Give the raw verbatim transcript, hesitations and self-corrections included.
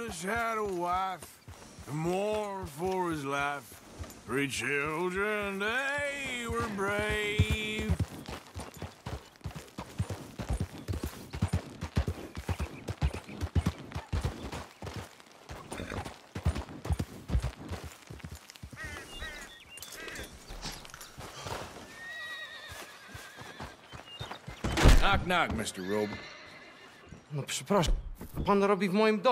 always had a wife to mourn for his life. Three children, they were brave. Knock, knock, mister Robe. No przepraszam, pan robi w moim domu.